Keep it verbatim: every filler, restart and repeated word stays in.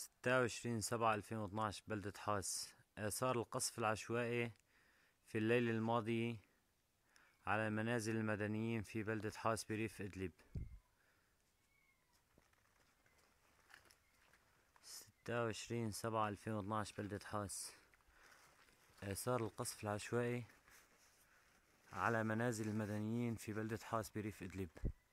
ستة وعشرين سبعة ألفين واثناشر بلدة حاس. آثار القصف العشوائي في الليلة الماضية على منازل المدنيين في بلدة حاس بريف إدلب. ستة وعشرين سبعة ألفين واثناشر بلدة حاس. آثار القصف العشوائي على منازل المدنيين في بلدة حاس بريف إدلب.